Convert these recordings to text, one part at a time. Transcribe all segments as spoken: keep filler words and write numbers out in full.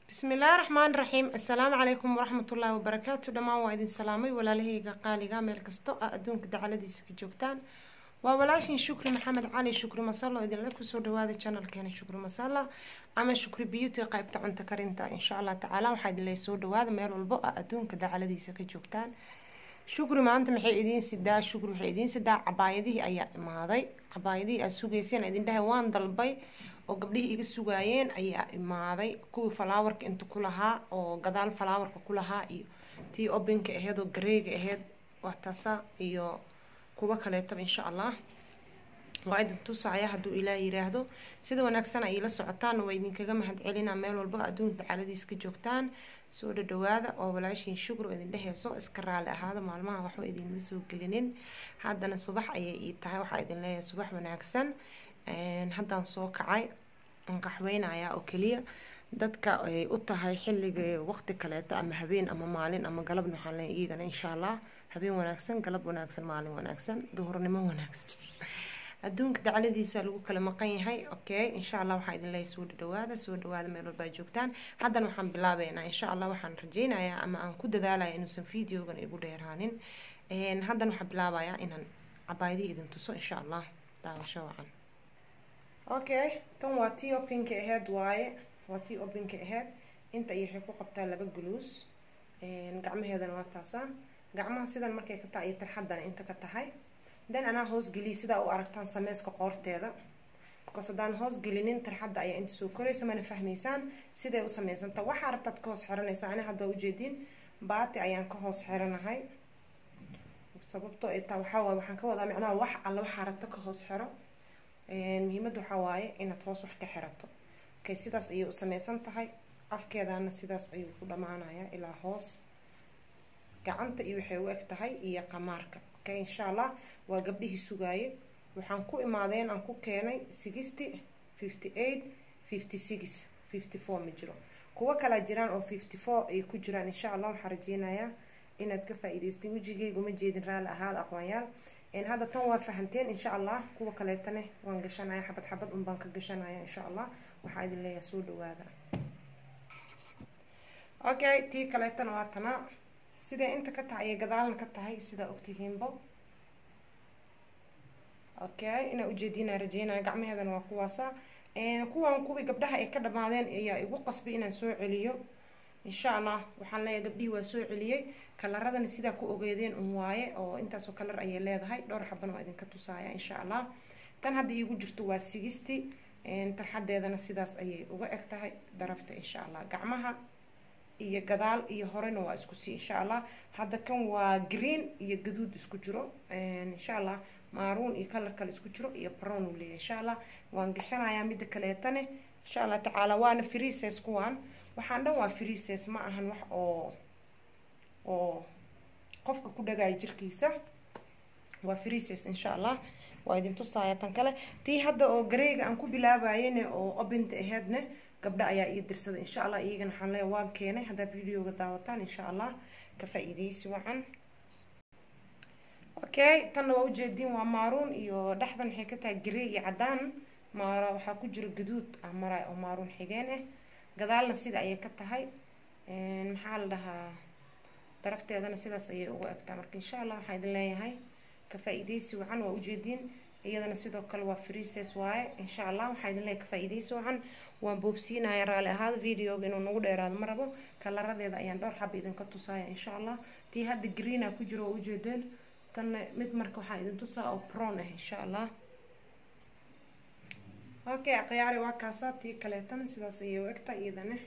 بسم الله الرحمن الرحيم. السلام عليكم ورحمة الله وبركاته. دمان وايدين سلامي walaalahayga qaaliga meel kasto adduunka dacaladiisa ka joogtaan. waa walaashin Shukri Maxamed Cali Shukri Masalla idin la kusoo dhawaada channelkeena Shukri Masalla ama Shukri Beauty qaybta cunto karinta insha Allah taala waxa idin la soo dhawaada meel walba adduunka dacaladiisa ka joogtaan. Shukri maanta maxay idin sidaa Shukri waxay idin sidaa cabaayadii ayaa imaaday cabaayadii aad sugeyseen idin dhahay waan dalbay oo gabdhihii iga sugaayeen ayaa imaaday kuwii flowerka inta ku lahaa oo gadaal flowerka ku lahaa iyo tii openka ahayd oo gareega ahayd waa taasa iyo kuwa kale tab insha Allah waa idin tusaya haduu Ilaahay yiraahdo sida wanaagsan ay la socotaan waa idin kaga mahad celinaa meel walba adduunka dacaladiisa ka joogtaan soo dhawaada oo walaashin Shukri idin dhahayso iska raali ahaada maalmaha wax way idin soo gelinin haddana subax ayay ii tahay waxa idin leeyahay subax wanaagsan een haddaan soo kacay aan qaxweynaya oo kaliya dadka ay u tahay xilliga waqti kale ama habeen ama maalin ama galab waxaan leeyahay iyagana insha Allah habeen wanaagsan galab wanaagsan maalin wanaagsan duhurnimo wanaagsan adduunka dacaladiisa lagu kala maqan yahay okay insha Allah waxa idin leeyahay soo dhawaada soo dhawaada meel walba joogtaan haddana waxaan bilaabeynaa insha Allah waxaan rajeynayaa ama aan ku dadaalayaa inuusan fiidiyogan igu dheeraanin een haddana waxaan bilaabayaa inaan cabaayadii idin tuso insha Allah daawasho wacan okay tan waa tii openka ahayd waaye waa tii openka ahayd inta ay waxay ku qabtaa laba guluus een gacmaheedana waa taasa gacmaha sidan markay ka tahay tarxadana inta ka tahay dan ana hoos geli sida u aragtaan sameeska qoorteeda because hadaan hoos gelinin tarxadda ayaa inta soo korayso mana fahmaysaan siday u sameysanta waxa rabtad ka hoos xiranaysa ana hadda u jeedin baati ayaan ka hoos xiranahay sababtoo ay taa waxa waxaan ka wadaa macnaha wax alla waxa rabta ka hoos xiro een muhiimadu waxa waaye inaad hoos wax ka xirato okay sidaas ayay u sameysan tahay afkeedana sidaas ayuu ku dhamaanayaa ilaa hoos gacanta iyo waxay u eg tahay iyo qamaarka okay insha Allah waa gabdhihii sugaayay waxaan ku imaadeen aan ku keenay sixty fifty-eight fifty-six fifty-four ma jiro kuwa kala jiraan oo fifty-four ay ku jiraan insha Allah waxaan rajeynayaa inaad ka faa'iideysteen wajigayga ma jeedin raali ahaad aqoonyaal in hada tan waa fahanteen insha Allah kuwa kale tan waan gashanaya xabad xabad un baan ka gashanaya insha Allah waxa idin leeyahay soo dhawaada okay tii kale tan waa tana sida inta ka tahay gadaalna ka tahay sida ogtihiinba okay ina ujeedina rajeyna gacmaheedana waa kuwaasa ee kuwan kuwi gabdhaha ay ka dhamaadeen ayaa igu qasbi inaan soo celiyo insha Allah waxaan leeyahay gabdhii waa soo celiyay kalaradana sida ku ogeedeen un waaye oo intaas oo kalar ay leedahay dhowr xabban oo idin ka tusaaya insha Allah tan hadda igu jirto waa sixty een tarxadeedana sidaas ayay uga eg tahay darafta insha Allah gacmaha iyo gadaal iyo horena waa isku si insha Allah hadda kan waa green iyo gaduud isku jiro een insha Allah maroon iyo color kale isku jiro iyo brown u leeyahay insha Allah waan gashanayaa mid kale tan insha Allah taala waana free size kuwan waxaan dhan waa free size ma ahan wax oo oo qofka ku dhagay jirkiisa waa free size insha Allah waa idin tusaaya tan kale tii hadda oo gareega aan ku bilaabayeen oo openta ahaydna gabdha ayaa ii dirsaday insha Allah iyagana waxaan leeyahay waan keenay hadda videoga daawataan insha Allah ka faa'iideysi wacan okay tan waa ujeedin waa maroon iyo dhaxdan waxay ka tahay grey iyo cadaan mara waxa ku jira gaduud amara oo maroon xigeen ah gadaalna sida ay ka tahay een maxaa la dhahaa darafteedana sidaas ayay ugu egtaa marka insha Allah waxaan idin leeyahay ka faa'iideysi wacan waa ujeedin iyadana sidoo kale waa free size waaye insha Allah waxaan idin leeyahay ka faa'iideysi wacan waan boobsiinaya raali ahaad videoga inuu nagu dheeraado ma rabo kalaradeeda ayaan dhowr xab idin ka tusaaya insha Allah tii hadda green ah ku jiro oo ujeedeen tan mid marka waxaan idin tusaa oo brown ah insha Allah okay aqyaari waa kaasatii kale tan sidaas ayay u egtaa iyadana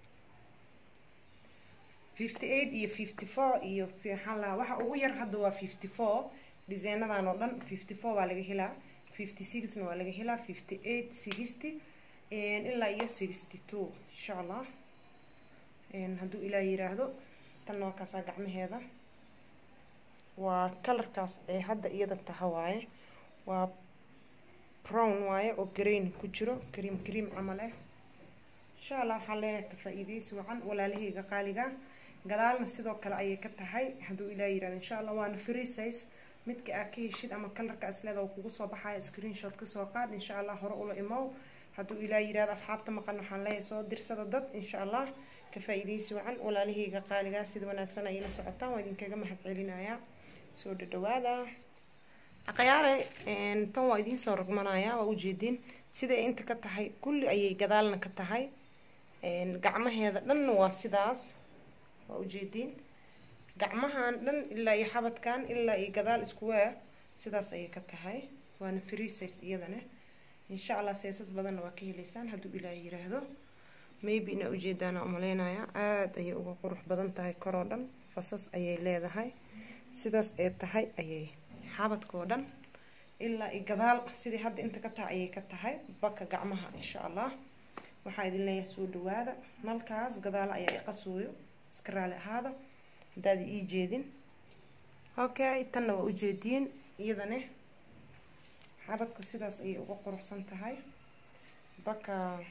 fifty-eight iyo fifty-four iyo fiixala waxa ugu yar hadda waa fifty-four dizaynadan oo dhan fifty-four waa laga helaa fifty-six na waa laga helaa fifty-eight sixty een ilaa iyo sixty-two insha Allah een haduu Ilaahay yiraahdo tan waa kaasa gacmaheeda waa colorkaas ee hadda iyada tahay waaye waa brown waaye oo green ku jiro cream cream camal ah insha Allah waxa leeyahay ka faa'iideysi wacan walaalahayga qaaliga gadaalna sidoo kale ayay ka tahay haduu Ilaahay yiraahdo insha Allah waana free size midka aad ka heshid ama colorka asleeda oo kugu soo baxaya screenshot ka soo qaad insha Allah hore ula imow hadduu ilaa yiraahdo asxaabta maqan waxaan leeyahay soo dirsada dad insha allah ka faa'iidaysi wacan walaalahayga qaaligaa sida wanaagsan ay la socotaan waa idinkaga mahad celinayaa soo dhawaada aqyaare tan waa idin soo rogmanayaa waa ujeedin sida inta ka tahay kulli ayay gadaalna ka tahay gacmaheeda dhan waa sidaas waa ujeedin gacmahan dhan ilaa iyo xabadkan ilaa iyo gadaal isku waa sidaas ayay ka tahay waana free size iyadana insha allah seesas badan waa ka heleysaan hadduu ilaahay yiraahdo maybe ina ujeedaan umaleynaya aad ayay uga qurux badan tahay koroo dhan fasas ayay leedahay sidaas ay tahay ayay xabadkoo dhan ilaa iyo gadaal sidii hadda inta ka tahay ayay ka tahay baka gacmaha insha allah waxaa idin leeyahay soo dhawaada nalkaas gadaal ayaa i qasooyo iska raali ahaada haddaad ii jeedin okay tanna waa ujeediin iyadana xabadka sidaas ayay uga quruxsan tahay baka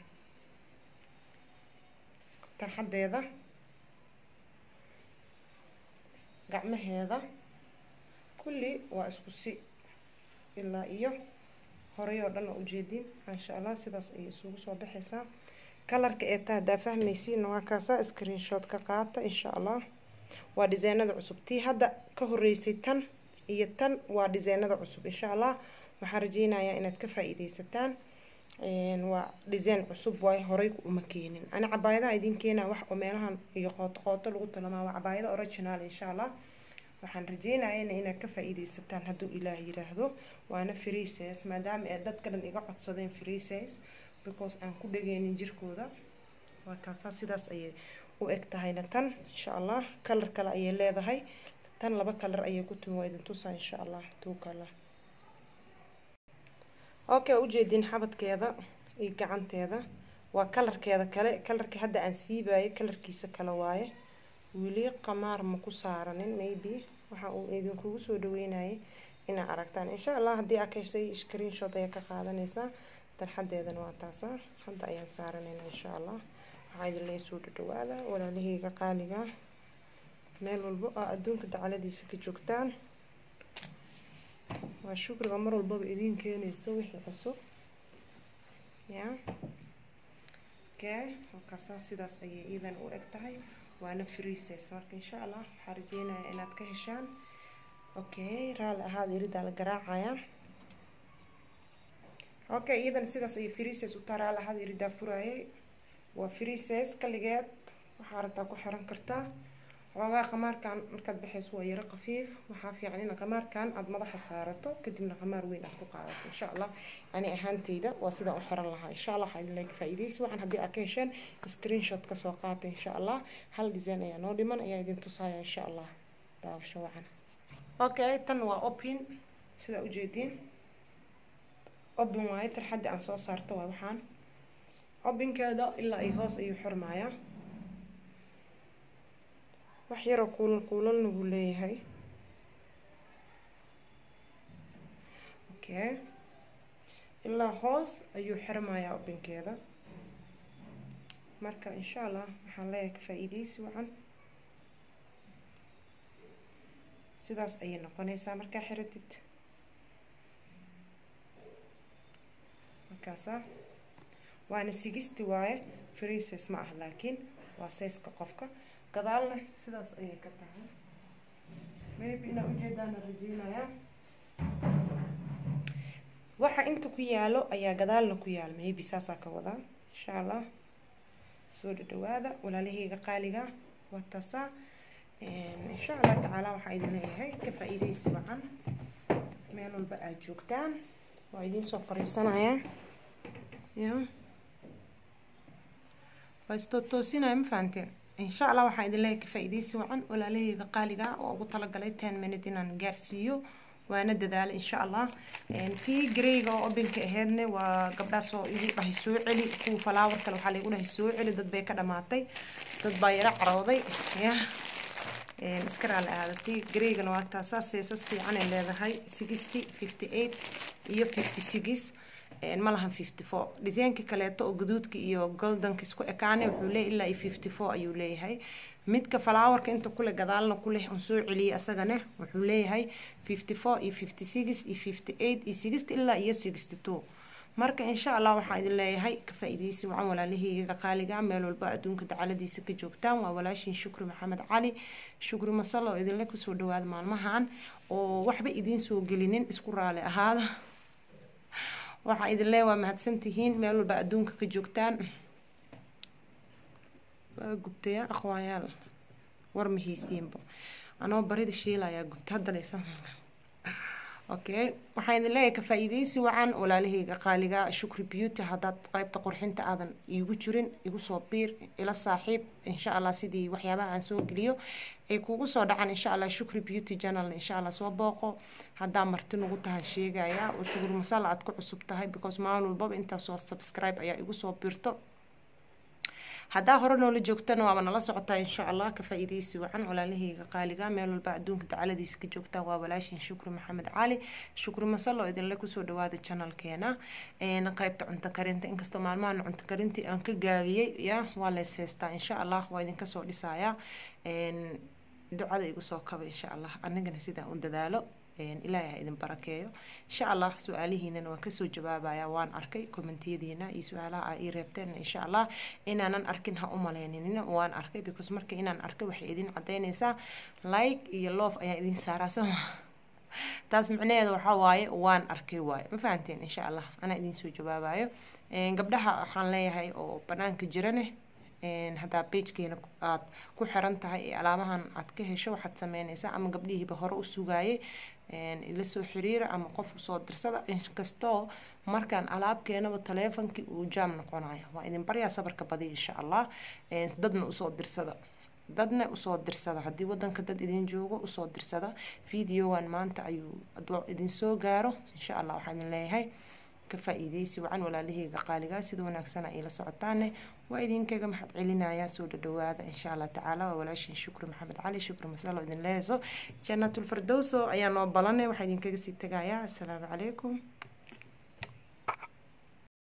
tarxadeeda gacmaheeda kulli waa isku si ilaa iyo horey oo dhan oo ujeedin insha allah sidaas ayay isugu soo baxaysaa kalarka ee taa hadaa fahmaysiin waa kaasaa screenshot ka qaata insha allah waa dizaynada cusub tii hadda ka horeysay tan iyo tan waa dizaynada cusub insha allah waxaan rajeynayaa inaad ka faa'iidaysataan waa design cusub way horay uma keenin ana cabaayada idin keena wax oo meelahan iyo qoto qoto lagu talamaa waa cabaayada original insha allah waxaan rajeynayaa inaad ka faa'iidaysataan hadduu ilaahay yiraahdo waana free size maadaama ay dadka dhan iga codsadeen free size because aan ku dhageenin jirkooda waa kaasa sidaas ayay u eg tahayna tan insha allah color kale ayay leedahay tan laba color ayay ku tumi waa idin tusaa insha allah two color okay ujeedin xabadkeeda iyo gacanteeda waa kalarkeeda kale kalarkii hadda aan siibayo kalarkiisa kale waaye wili qamaar ma ku saaranin maybe waxa uu idinkugu soo dhaweynayay inaad aragtaan insha allah haddii aad ka heshay screenshot ayaa ka qaadanaysaa tarxadeedana waa taasa hadda ayaan saaranaynaa insha allah waxaa idin leeyahay soo dhawaada walaalahayga qaaliga meel walbo oo adduunka dacaladiisa ka joogtaan waa shukriga mar walbaba idin keenayso wixii cusub ya okay halkaas sidaas ayay iidan u eg tahay waana free size marka insha allah waxaan rajeynayaa inaad ka heshaan okay raali ahaad irida la garaacaya okay iidan sidaas ayay free size u taraa raali ahaad irida furayay waa free size kaligeed waxaa rabtaa ku xiran kartaa xogaa qamaarkan markaad baxayso waa yara qafiif waxaa fiican in qamaarkan aad madaxa saarato kadibna qamaar weyn aad ku qaadato insha allah ani ahaanteyda waa sida u xiran lahaa insha allah waxaa idin leeyahay faa'iidaysi waxaan haddii aad ka hesheen screenshot ka soo qaata insha allah hal design ayaa noo dhiman ayaa idin tusaaya insha allah daawasho wacan okay tan waa open sida ujeediin open waaye tarxadda aan soo saarto waa waxaan openkeeda ilaa ay hoos ayuu xirmayaa wax yar oo kuulal kuulalna wuu leeyahay okay ilaa hoos ayuu xirmayaa openkeeda marka insha allah waxaan leeyahay ka faa'iidaysi wacan sidaas ayay noqonaysaa markaa xiratid markaasa waana sixty waaye free size ma ah laakiin waa size-ka qofka gadaalna sidaas ayay ka tahay maybe ina ujeedaan rajeynayaa waxa inta ku yaalo ayaa gadaalna ku yaal maybe saasaa ka wadaa insha allah soo dhawaada walaalahayga qaaliga waa taasaa insha allah tacaala waxaa idin leeyahay ka faa'iidaysi wacan meel walba aad joogtaan waa idin soo fariisanayaa ya waa istoosinaya ma fahanteen insha allah waxaan idin leeyahay ka faa'iidaysi wacan walaalahayga qaaliga oo ugu talagalay ten minute inaan gaarsiiyo waana dadaal insha allah tii greyga oo obenka aheedna waa gabdhaas oo igu dhahay soo celi kuwa flower kale waxaa lagu dhahay soo celi dad bay ka dhamaatay dad baa yara carooday ya iska raali aadatay greygana waa taasaa seesas fiican ay leedahay sixty fifty eight iyo fifty six ma lahan fifty four design-ka kaleeto oo gaduudka iyo goldanka isku ekaane wuxuu leeyahay ilaa iyo fifty four ayuu leeyahay midka flowerka inta kule gadaalna kuleh on soo celiyay asagana wuxuu leeyahay fifty four iyo fifty six iyo fifty eight iyo sixty ilaa iyo sixty two marka insha allah waxaan idin leeyahay ka faa'iidaysi wacan walaalahayga qaaliga meel walba adduunka dacaladiisa ka joogtaan waa walaashin shukri maxamed cali shukri masalo oo idinle kusoo dhawaada maalmahan oo waxba idiin soo gelinin isku raali ahaada waxaan idin leeyahay waa mahadsantihiin meel walba adduunka ka joogtaan waa gubtaya akhwayaal war mahiisiinba anoo barida shiilayaa gubta hadda leysan okay waxaan idin leeyahay ka faa'iidaysi wacan walaalahayga qaaliga shukri beauty haddaad qaybta qurxinta aadan iigu jirin igu soo biir ila saaxiib insha allah sidii waxyaabaha aan soo geliyo ay kugu soo dhacan insha allah shukri beauty channel insha allah soo booqo haddaa marti nagu tahay sheegaya oo shukri masala aad ku cusub tahay because maalin walbaba intaas soo subscribe ayaa igu soo biirto haddaa hore noola joogtana waaba nala socotaa insha allah ka faa'iidaysi wacan walaalahayga qaaliga meel walba adduunka dacaladiisa ka joogtaan waa walaashin shukri maxamed cali shukri masalo idinle kusoo dhawaada channelkeena qaybta cunto karinta inkastoo maalmahan cunto karintii aan ka gaabiyey ya waa leys haystaa insha allah waa idinka soo dhisayaa ducada igu soo kaba insha allah anigana sidaa un dadaalo ilaahay ha idin barakeeyo insha allah su-aalihiinana waan kasoo jawaabaya waan arkay kommentiyadiina iyo su-aalaha aa ii reebteen insha allah inaanan arkin ha u maleyninina waan arkay because marka inaan arkay waxay idin cadeynaysaa like iyo love ayaa idin saaraa soma taas micnaheeda waxaa waaye waan arkay waaye ma fahanteen insha allah anaa idin soo jawaabayo gabdhaha waxaan leeyahay oo banaanka jirane haddaa pagekeena aad ku xiran tahay ee alaabahan aad ka hesho waxaad sameynaysaa ama gabdhihiiba hore u sugaayay ila soo xiriira ama qof usoo dirsada inkastoo markaan alaabkeenaba taleefonkii uu jaam noqonayo waa idin baryaa sabarka badiya insha allah dadna usoo dirsada dadna usoo dirsada haddii wadanka dad idin joogo usoo dirsada videogan maanta ayuu idin soo gaaro insha allah waxaan idin leeyahay ka faa'iidaysi wacan walaalahayga qaaliga sida wanaagsan ay la socotaane waa idinkaga mahad celinayaa soo dhawaada insha allah tacaala waa walaashin shukri maxamed cali shukri masalo idin leeso jannatul firdawso ayaa noo balanay waxaa idinkaga sii tagayaa assalaamu calaykum